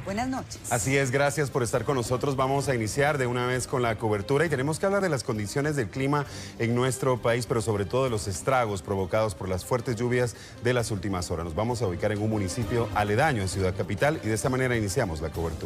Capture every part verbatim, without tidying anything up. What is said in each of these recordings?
Buenas noches. Así es, gracias por estar con nosotros. Vamos a iniciar de una vez con la cobertura y tenemos que hablar de las condiciones del clima en nuestro país, pero sobre todo de los estragos provocados por las fuertes lluvias de las últimas horas. Nos vamos a ubicar en un municipio aledaño en Ciudad Capital y de esta manera iniciamos la cobertura.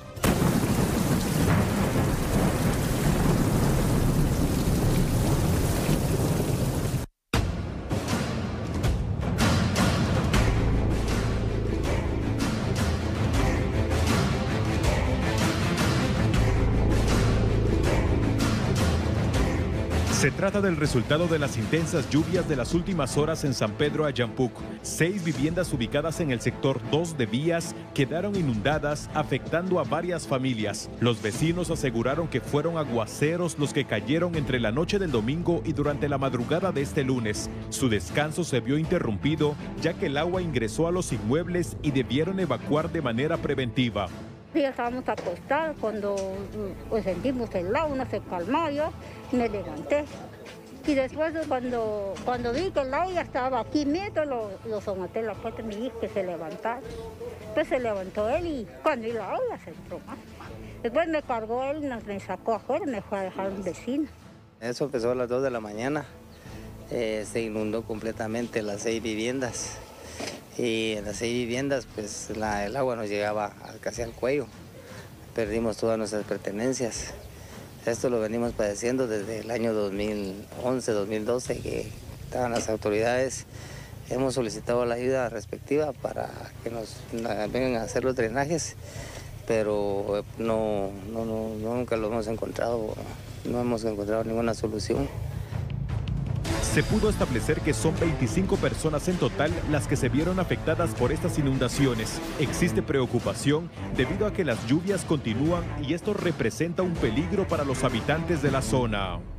Se trata del resultado de las intensas lluvias de las últimas horas en San Pedro Ayampuc. Seis viviendas ubicadas en el sector dos de Vías quedaron inundadas, afectando a varias familias. Los vecinos aseguraron que fueron aguaceros los que cayeron entre la noche del domingo y durante la madrugada de este lunes. Su descanso se vio interrumpido, ya que el agua ingresó a los inmuebles y debieron evacuar de manera preventiva. Ya estábamos acostados cuando pues, sentimos el agua, no se calmó, yo me levanté. Y después cuando, cuando vi que el agua ya estaba aquí, meto, lo, lo somaté en la puerta y me dije que se levantara. Pues se levantó él y cuando vi la agua se entró más. Después me cargó él, nos, me sacó afuera, me fue a dejar un vecino. Eso empezó a las dos de la mañana, eh, se inundó completamente las seis viviendas. Y en las seis viviendas, pues la, el agua nos llegaba casi al cuello. Perdimos todas nuestras pertenencias. Esto lo venimos padeciendo desde el año dos mil once, dos mil doce, que estaban las autoridades. Hemos solicitado la ayuda respectiva para que nos vengan a hacer los drenajes, pero no, no, no, nunca lo hemos encontrado, no hemos encontrado ninguna solución. Se pudo establecer que son veinticinco personas en total las que se vieron afectadas por estas inundaciones. Existe preocupación debido a que las lluvias continúan y esto representa un peligro para los habitantes de la zona.